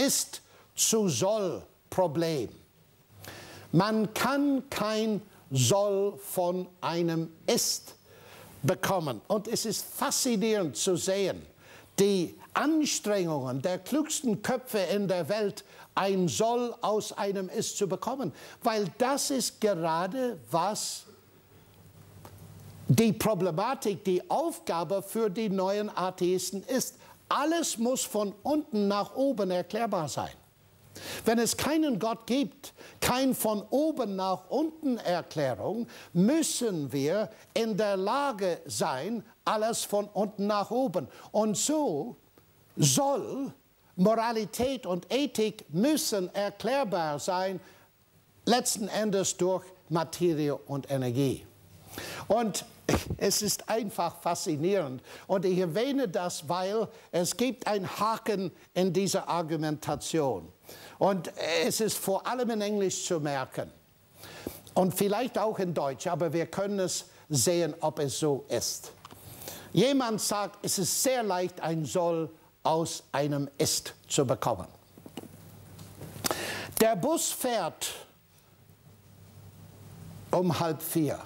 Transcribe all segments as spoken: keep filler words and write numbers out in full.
Ist zu Soll-Problem. Man kann kein Soll von einem Ist bekommen. Und es ist faszinierend zu sehen, die Anstrengungen der klügsten Köpfe in der Welt, ein Soll aus einem Ist zu bekommen. Weil das ist gerade, was die Problematik, die Aufgabe für die neuen Atheisten ist. Alles muss von unten nach oben erklärbar sein. Wenn es keinen Gott gibt, kein von oben nach unten Erklärung, müssen wir in der Lage sein, alles von unten nach oben. Und so soll Moralität und Ethik müssen erklärbar sein, letzten Endes durch Materie und Energie. Und es ist einfach faszinierend. Und ich erwähne das, weil es gibt einen Haken in dieser Argumentation. Und es ist vor allem in Englisch zu merken. Und vielleicht auch in Deutsch, aber wir können es sehen, ob es so ist. Jemand sagt, es ist sehr leicht, ein Soll aus einem Ist zu bekommen. Der Bus fährt um halb vier.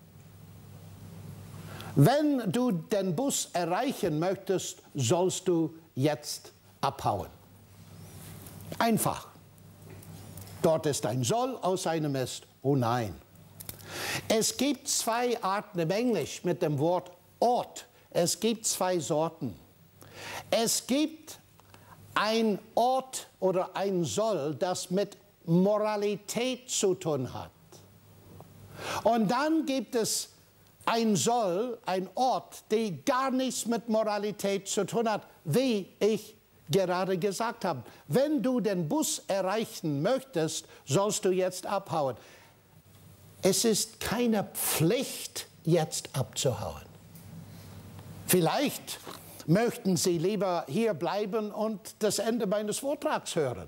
Wenn du den Bus erreichen möchtest, sollst du jetzt abhauen. Einfach. Dort ist ein Soll, aus einem Ist. Oh nein. Es gibt zwei Arten im Englisch mit dem Wort ought. Es gibt zwei Sorten. Es gibt ein ought oder ein Soll, das mit Moralität zu tun hat. Und dann gibt es ein Soll, ein Ort, die gar nichts mit Moralität zu tun hat, wie ich gerade gesagt habe. Wenn du den Bus erreichen möchtest, sollst du jetzt abhauen. Es ist keine Pflicht, jetzt abzuhauen. Vielleicht möchten Sie lieber hier bleiben und das Ende meines Vortrags hören.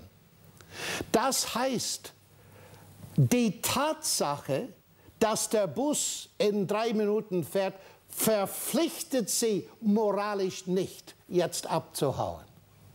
Das heißt, die Tatsache, dass der Bus in drei Minuten fährt, verpflichtet Sie moralisch nicht, jetzt abzuhauen.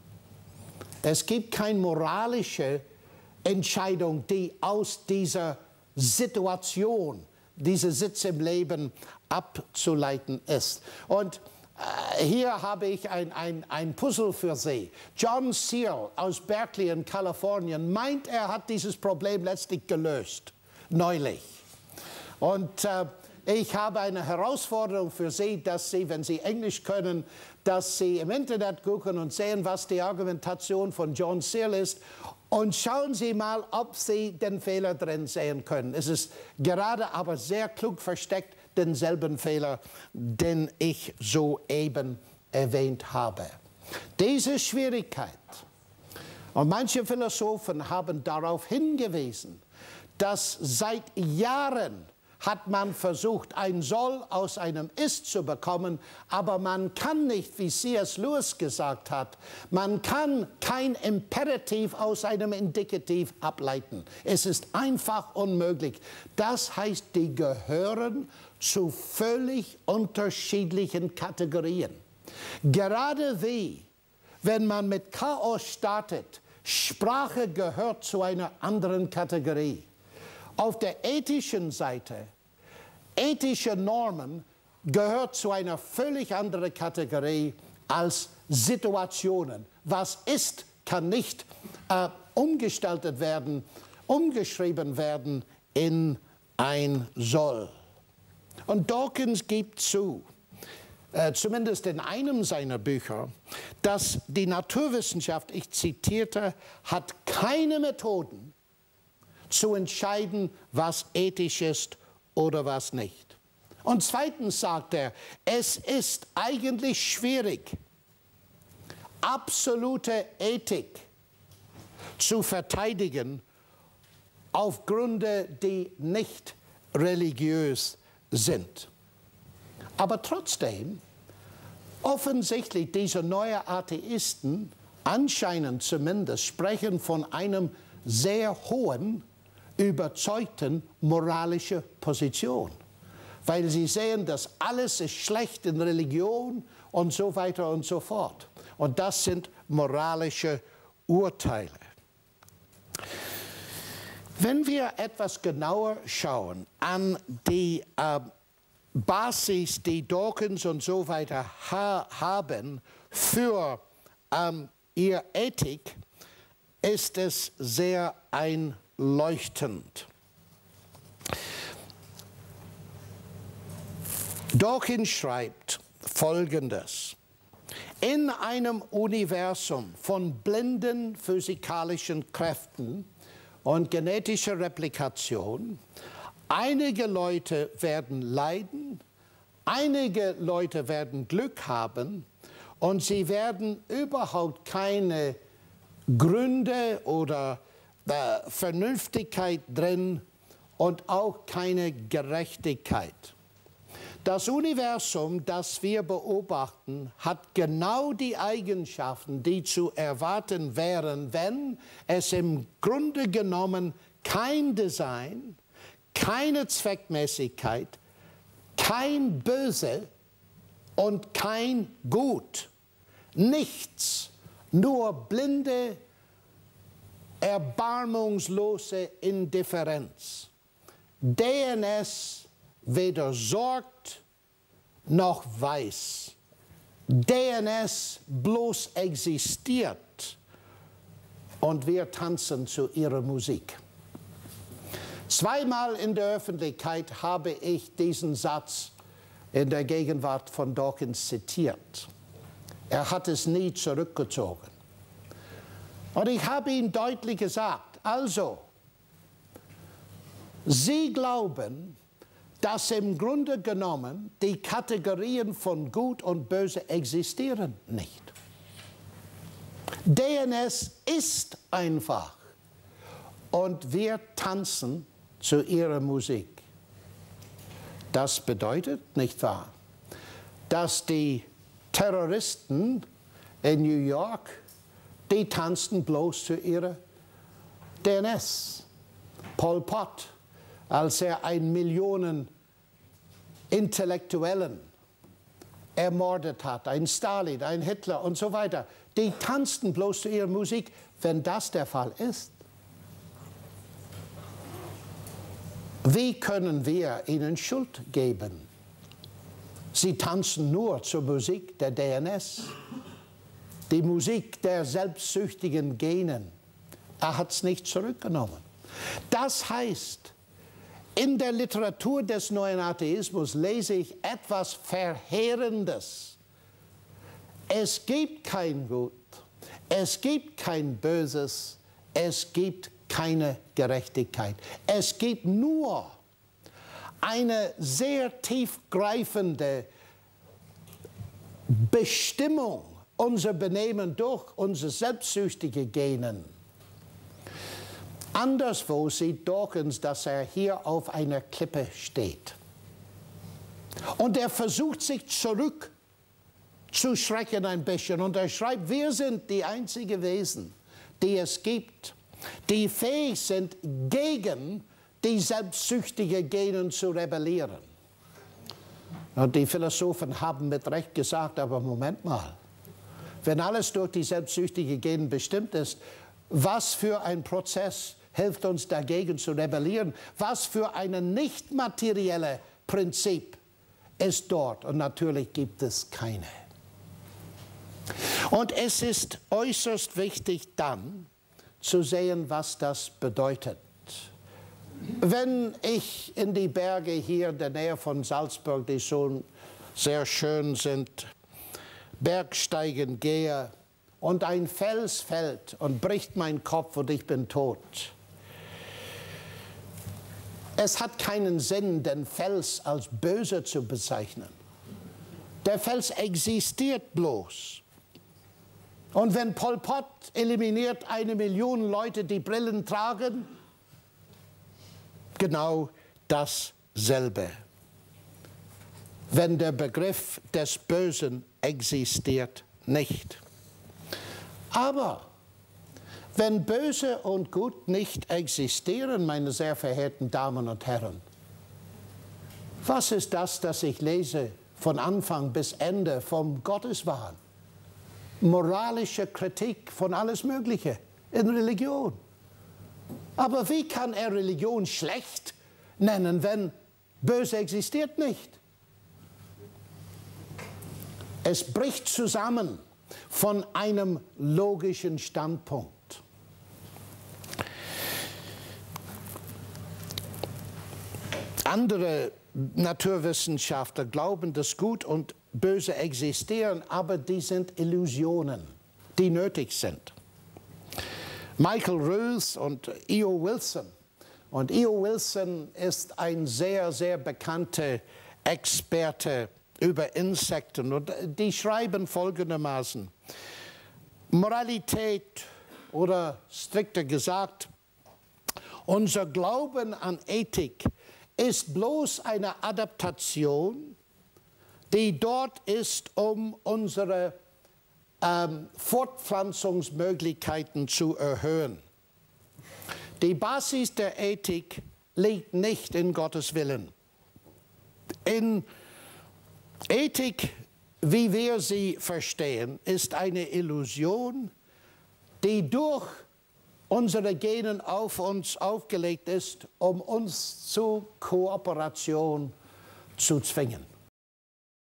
Es gibt keine moralische Entscheidung, die aus dieser Situation, dieser Sitz im Leben abzuleiten ist. Und äh, hier habe ich ein, ein, ein Puzzle für Sie. John Searle aus Berkeley in Kalifornien meint, er hat dieses Problem letztlich gelöst, neulich. Und äh, ich habe eine Herausforderung für Sie, dass Sie, wenn Sie Englisch können, dass Sie im Internet gucken und sehen, was die Argumentation von John Searle ist. Und schauen Sie mal, ob Sie den Fehler drin sehen können. Es ist gerade aber sehr klug versteckt, denselben Fehler, den ich soeben erwähnt habe. Diese Schwierigkeit, und manche Philosophen haben darauf hingewiesen, dass seit Jahren hat man versucht, ein Soll aus einem Ist zu bekommen, aber man kann nicht, wie C S Lewis gesagt hat, man kann kein Imperativ aus einem Indikativ ableiten. Es ist einfach unmöglich. Das heißt, die gehören zu völlig unterschiedlichen Kategorien. Gerade wie, wenn man mit Chaos startet, Sprache gehört zu einer anderen Kategorie. Auf der ethischen Seite, ethische Normen gehört zu einer völlig anderen Kategorie als Situationen. Was ist, kann nicht äh, umgestaltet werden, umgeschrieben werden in ein Soll. Und Dawkins gibt zu, äh, zumindest in einem seiner Bücher, dass die Naturwissenschaft, ich zitierte, hat keine Methoden, zu entscheiden, was ethisch ist oder was nicht. Und zweitens sagt er, es ist eigentlich schwierig, absolute Ethik zu verteidigen auf Gründe, die nicht religiös sind. Aber trotzdem, offensichtlich diese neuen Atheisten, anscheinend zumindest, sprechen von einem sehr hohen, überzeugten moralische Position, weil sie sehen, dass alles ist schlecht in Religion und so weiter und so fort. Und das sind moralische Urteile. Wenn wir etwas genauer schauen an die äh, Basis, die Dawkins und so weiter ha haben für ähm, ihre Ethik, ist es sehr einleuchtend. Dawkins schreibt Folgendes: In einem Universum von blinden physikalischen Kräften und genetischer Replikation, einige Leute werden leiden, einige Leute werden Glück haben und sie werden überhaupt keine Gründe oder äh, Vernünftigkeit drin und auch keine Gerechtigkeit. Das Universum, das wir beobachten, hat genau die Eigenschaften, die zu erwarten wären, wenn es im Grunde genommen kein Design, keine Zweckmäßigkeit, kein Böse und kein Gut, nichts, nur blinde, erbarmungslose Indifferenz. D N S weder sorgt noch weiß. D N S bloß existiert und wir tanzen zu ihrer Musik. Zweimal in der Öffentlichkeit habe ich diesen Satz in der Gegenwart von Dawkins zitiert. Er hat es nie zurückgezogen. Und ich habe ihm deutlich gesagt, also, Sie glauben, dass im Grunde genommen die Kategorien von Gut und Böse existieren nicht. D N S ist einfach und wir tanzen zu ihrer Musik. Das bedeutet, nicht wahr, dass die Terroristen in New York, die tanzten bloß zu ihrer D N S. Pol Pot, als er ein Millionen Intellektuellen ermordet hat, ein Stalin, ein Hitler und so weiter, die tanzten bloß zu ihrer Musik. Wenn das der Fall ist, wie können wir ihnen Schuld geben? Sie tanzen nur zur Musik der D N S, die Musik der selbstsüchtigen Genen. Er hat es nicht zurückgenommen. Das heißt, in der Literatur des neuen Atheismus lese ich etwas Verheerendes. Es gibt kein Gut, es gibt kein Böses, es gibt keine Gerechtigkeit. Es gibt nur eine sehr tiefgreifende Bestimmung unser Benehmen durch unsere selbstsüchtige Genen. Anderswo sieht Dawkins, dass er hier auf einer Klippe steht. Und er versucht, sich zurückzuschrecken ein bisschen. Und er schreibt, wir sind die einzigen Wesen, die es gibt, die fähig sind, gegen die selbstsüchtige Genen zu rebellieren. Und die Philosophen haben mit Recht gesagt, aber Moment mal, wenn alles durch die selbstsüchtige Genen bestimmt ist, was für ein Prozess hilft uns dagegen zu rebellieren? Was für ein nicht materielles Prinzip ist dort? Und natürlich gibt es keine. Und es ist äußerst wichtig dann zu sehen, was das bedeutet. Wenn ich in die Berge hier in der Nähe von Salzburg, die schon sehr schön sind, Bergsteigen gehe und ein Fels fällt und bricht mein Kopf und ich bin tot. Es hat keinen Sinn, den Fels als böse zu bezeichnen. Der Fels existiert bloß. Und wenn Pol Pot eliminiert eine Million Leute, die Brillen tragen, genau dasselbe. Wenn der Begriff des Bösen existiert nicht. Aber wenn Böse und Gut nicht existieren, meine sehr verehrten Damen und Herren, was ist das, das ich lese von Anfang bis Ende vom Gotteswahn? moralische Kritik von alles Mögliche in Religion. Aber wie kann er Religion schlecht nennen, wenn Böse existiert nicht? Es bricht zusammen von einem logischen Standpunkt. Andere Naturwissenschaftler glauben, dass Gut und Böse existieren, aber die sind Illusionen, die nötig sind. Michael Ruth und E O Wilson. Und E O Wilson ist ein sehr, sehr bekannter Experte über Insekten. Und die schreiben folgendermaßen: Moralität, oder strikter gesagt, unser Glauben an Ethik ist bloß eine Adaptation, die dort ist, um unsere ähm, Fortpflanzungsmöglichkeiten zu erhöhen. Die Basis der Ethik liegt nicht in Gottes Willen. In Ethik, wie wir sie verstehen, ist eine Illusion, die durch unsere Gene auf uns aufgelegt ist, um uns zur Kooperation zu zwingen.